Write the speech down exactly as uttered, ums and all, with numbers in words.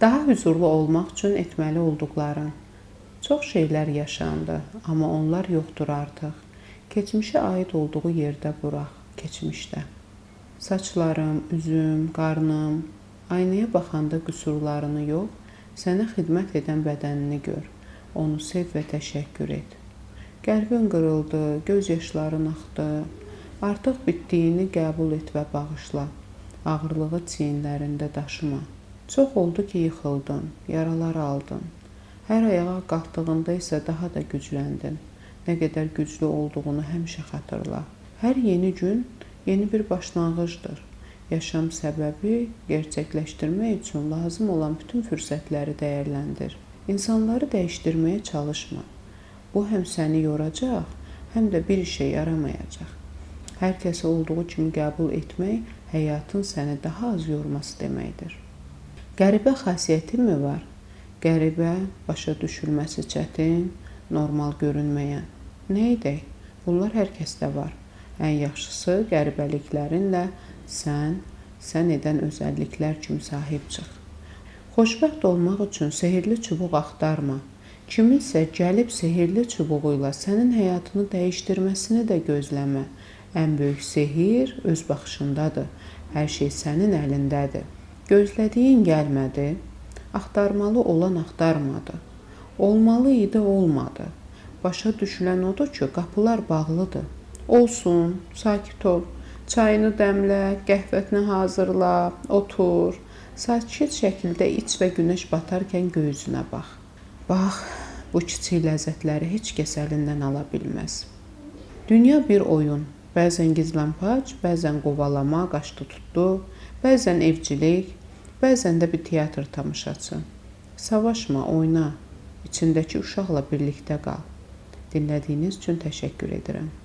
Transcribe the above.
Daha huzurlu olmaq üçün etməli olduqların. Çox şeylər yaşandı, amma onlar yoxdur artıq. Keçmişə aid olduğu yerdə burax, keçmişdə. Saçlarım, üzüm, qarnım, aynaya baxanda qüsurlarını yox, sənə xidmət edən bədənini gör. Onu sev və təşəkkür et. Qəlbin qırıldı, göz yaşların axdı. Artıq bitdiyini qəbul et və bağışla. Ağırlığı çiyinlərində daşıma. Çox oldu ki, yıxıldın, yaralar aldın. Hər ayağa qalxdığında isə daha da gücləndin. Nə qədər güclü olduğunu həmişə xatırla. Hər yeni gün yeni bir başlanğıcdır. Yaşam səbəbi gerçəkləşdirmək üçün lazım olan bütün fürsətləri dəyərləndir. İnsanları dəyişdirməyə çalışma. Bu həm səni yoracaq, həm də bir işə yaramayacaq. Hər kəsi olduğu kimi qəbul etmək həyatın səni daha az yorması deməkdir. Qəribə xasiyyətin mi var? Qəribə, başa düşülməsi çətin, normal görünməyən. Nə edək? Bunlar hər kəsdə var. Ən yaxşısı qəribəliklərinlə sən, sən edən özəlliklər kimi sahib çıx. Xoşbəxt olmaq üçün sehirli çubuq axtarma. Kiminsə gəlib sehirli çubuğu ilə sənin həyatını dəyişdirməsini də gözləmə. Ən böyük sehir öz baxışındadır. Hər şey sənin əlindədir. Gözlədiyin gəlmədi, axtarmalı olan axtarmadı. Olmalı idi, olmadı. Başa düşülən odur ki, qapılar bağlıdır. Olsun, sakit ol. Çayını dəmlə, qəhvətini hazırla, otur. Sakit şəkildə iç və günəş batarkən göğüzünə bax. Bax, bu kiçik ləzzətləri heç kəs əlindən ala bilməz. Dünya bir oyun. Bəzən gizlənpac, bəzən qovalama, qaçdı tutdu, bəzən evcilik, bəzən də bir teatr tamaşaçı. Savaşma, oyna. İçindəki uşaqla birlikdə qal. Dinlədiyiniz üçün təşəkkür edirəm.